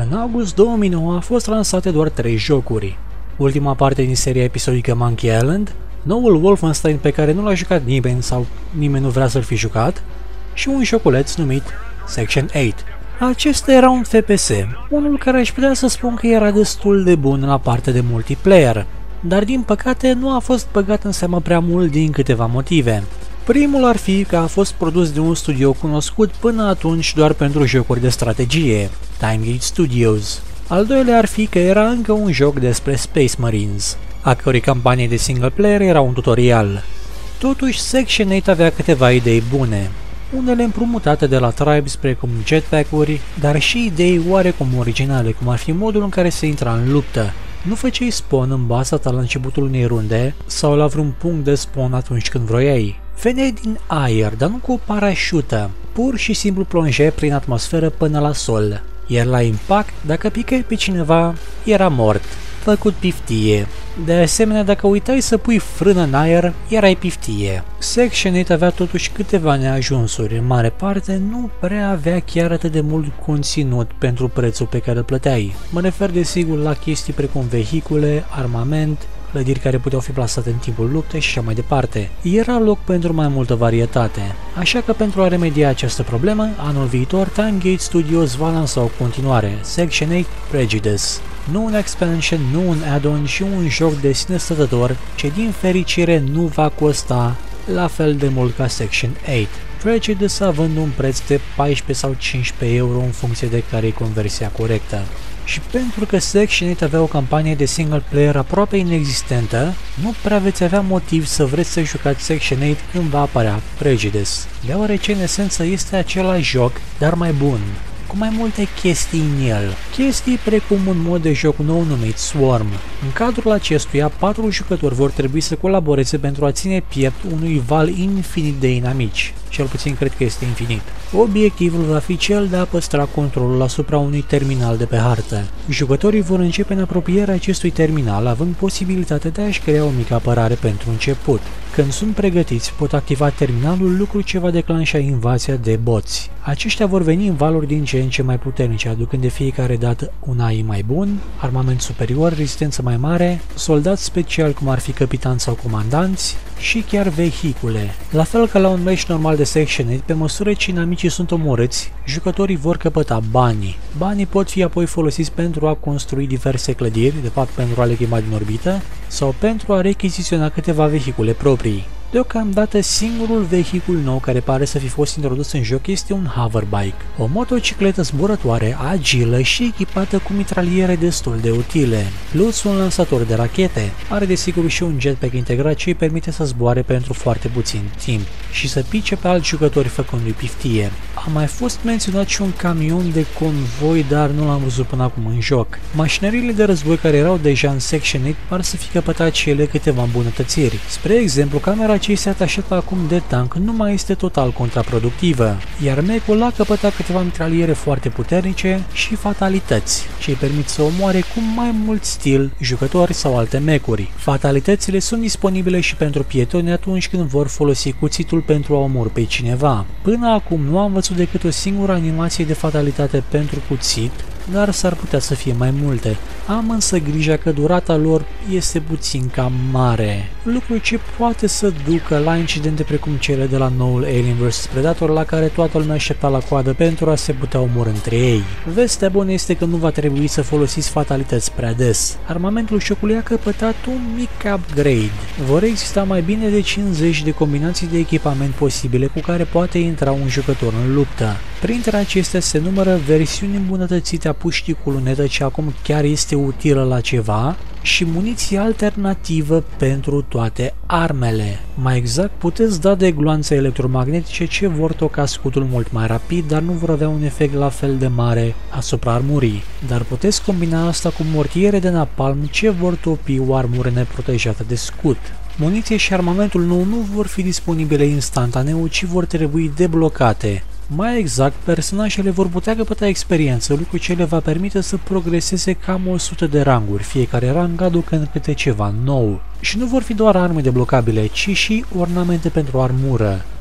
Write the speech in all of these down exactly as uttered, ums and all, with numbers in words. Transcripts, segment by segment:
În august două mii nouă a fost lansate doar trei jocuri. Ultima parte din seria episodică Monkey Island, noul Wolfenstein pe care nu l-a jucat nimeni sau nimeni nu vrea să-l fi jucat, și un joculeț numit Section opt. Acesta era un F P S, unul care aș putea să spun că era destul de bun la partea de multiplayer, dar din păcate nu a fost băgat în seamă prea mult din câteva motive. Primul ar fi că a fost produs de un studio cunoscut până atunci doar pentru jocuri de strategie, Timegate Studios. Al doilea ar fi că era încă un joc despre Space Marines, a cărui campanie de single player era un tutorial. Totuși, Section opt avea câteva idei bune, unele împrumutate de la Tribes precum jetpack-uri, dar și idei oarecum originale, cum ar fi modul în care se intra în luptă. Nu făceai spawn în baza ta la începutul unei runde sau la vreun punct de spawn atunci când vroiai. Veneai din aer, dar nu cu o parașută, pur și simplu plonjai prin atmosferă până la sol, iar la impact, dacă picai pe cineva, era mort, făcut piftie. De asemenea, dacă uitai să pui frână în aer, erai piftie. Section opt avea totuși câteva neajunsuri, în mare parte nu prea avea chiar atât de mult conținut pentru prețul pe care îl plăteai. Mă refer desigur la chestii precum vehicule, armament, clădiri care puteau fi plasate în timpul luptei și așa mai departe. Era loc pentru mai multă varietate, așa că pentru a remedia această problemă, anul viitor Timegate Studios va lansa o continuare, Section opt Prejudice. Nu un expansion, nu un add-on și un joc de sine stătător, ce din fericire nu va costa la fel de mult ca Section opt. Prejudice având un preț de paisprezece sau cincisprezece euro în funcție de care e conversia corectă. Și pentru că Section opt avea o campanie de single player aproape inexistentă, nu prea veți avea motiv să vreți să jucați Section opt când va apărea Prejudice, deoarece în esență este același joc, dar mai bun, cu mai multe chestii în el. Chestii precum un mod de joc nou numit Swarm. În cadrul acestuia, patru jucători vor trebui să colaboreze pentru a ține piept unui val infinit de inamici. Cel puțin cred că este infinit. Obiectivul va fi cel de a păstra controlul asupra unui terminal de pe hartă. Jucătorii vor începe în apropierea acestui terminal, având posibilitatea de a-și crea o mică apărare pentru început. Când sunt pregătiți, pot activa terminalul, lucru ce va declanșa invazia de boți. Aceștia vor veni în valuri din ce în ce mai puternice, aducând de fiecare dată un A I mai bun, armament superior, rezistență mai mare, soldați speciali cum ar fi capitani sau comandanți și chiar vehicule. La fel ca la un match normal de Section opt, pe măsură ce inamicii sunt omorâți, jucătorii vor căpăta banii. Banii pot fi apoi folosiți pentru a construi diverse clădiri, de fapt pentru a le chema din orbită, sau pentru a rechiziționa câteva vehicule proprii. Deocamdată singurul vehicul nou care pare să fi fost introdus în joc este un hoverbike, o motocicletă zburătoare, agilă și echipată cu mitraliere destul de utile, plus un lansator de rachete. Are desigur și un jetpack integrat ce îi permite să zboare pentru foarte puțin timp și să pice pe alți jucători făcându-i piftie. A mai fost menționat și un camion de convoi, dar nu l-am văzut până acum în joc. Mașinările de război care erau deja în Section opt par să fi căpătat și ele câteva îmbunătățiri. Spre exemplu, camera ce este atașată acum de tank nu mai este total contraproductivă, iar mecul a căpătat câteva mitraliere foarte puternice și fatalități, ce îi permit să omoare cu mai mult stil jucători sau alte mecuri. Fatalitățile sunt disponibile și pentru pietoni atunci când vor folosi cuțitul pentru a omorî pe cineva. Până acum nu am văzut decât o singură animație de fatalitate pentru cuțit, dar s-ar putea să fie mai multe. Am însă grija că durata lor este puțin cam mare, lucru ce poate să ducă la incidente precum cele de la noul Alien versus. Predator, la care toată lumea aștepta la coadă pentru a se putea omorî între ei. Vestea bună este că nu va trebui să folosiți fatalități prea des. Armamentul jocului a căpătat un mic upgrade. Vor exista mai bine de cincizeci de combinații de echipament posibile cu care poate intra un jucător în luptă. Printre acestea se numără versiuni îmbunătățite a puștii cu lunetă, ce acum chiar este utilă la ceva, și muniție alternativă pentru toate armele. Mai exact, puteți da de gloanțe electromagnetice ce vor toca scutul mult mai rapid, dar nu vor avea un efect la fel de mare asupra armurii. Dar puteți combina asta cu mortiere de napalm ce vor topi o armură neprotejată de scut. Muniție și armamentul nou nu vor fi disponibile instantaneu, ci vor trebui deblocate. Mai exact, personajele vor putea căpăta experiență, lucru ce le va permite să progreseze cam o sută de ranguri, fiecare rang aducând câte ceva nou. Și nu vor fi doar arme deblocabile, ci și ornamente pentru armură.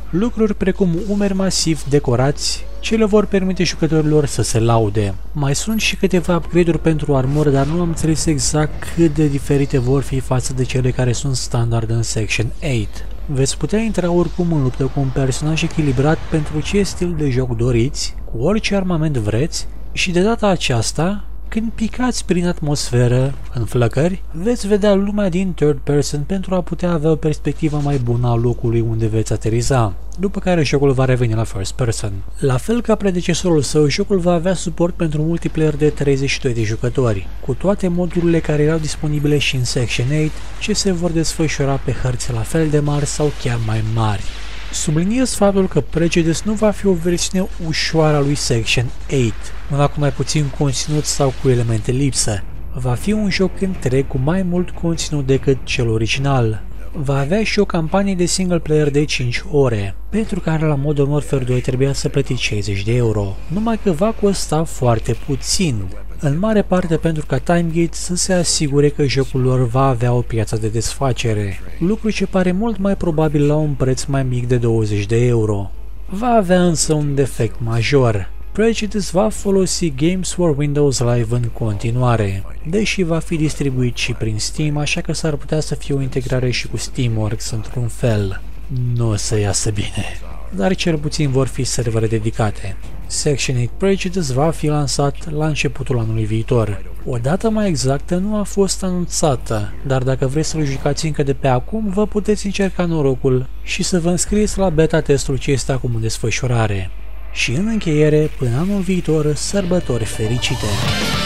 lucruri precum umeri masivi decorați ce le vor permite jucătorilor să se laude. Mai sunt și câteva upgrade-uri pentru armură, dar nu am înțeles exact cât de diferite vor fi față de cele care sunt standard în Section opt. Veți putea intra oricum în luptă cu un personaj echilibrat pentru ce stil de joc doriți, cu orice armament vreți, și de data aceasta, când picați prin atmosferă, în flăcări, veți vedea lumea din third person pentru a putea avea o perspectivă mai bună a locului unde veți ateriza, după care jocul va reveni la first person. La fel ca predecesorul său, jocul va avea suport pentru multiplayer de treizeci și doi de jucători, cu toate modurile care erau disponibile și în Section opt, ce se vor desfășura pe hărți la fel de mari sau chiar mai mari. Subliniez faptul că Prejudice nu va fi o versiune ușoară a lui Section opt, una cu mai puțin conținut sau cu elemente lipsă. Va fi un joc întreg cu mai mult conținut decât cel original. Va avea și o campanie de single player de cinci ore, pentru care la Modern Warfare doi trebuia să plătiți șaizeci de euro, numai că va costa foarte puțin, în mare parte pentru ca TimeGate să se asigure că jocul lor va avea o piață de desfacere, lucru ce pare mult mai probabil la un preț mai mic de douăzeci de euro. Va avea însă un defect major. Prejudice va folosi Games for Windows Live în continuare, deși va fi distribuit și prin Steam, așa că s-ar putea să fie o integrare și cu Steamworks într-un fel. Nu o să iasă bine, dar cel puțin vor fi servere dedicate. Section opt Prejudice va fi lansat la începutul anului viitor. O dată mai exactă nu a fost anunțată, dar dacă vreți să-l jucați încă de pe acum, vă puteți încerca norocul și să vă înscrieți la beta testul ce este acum în desfășurare. Și în încheiere, până anul viitor, sărbători fericite!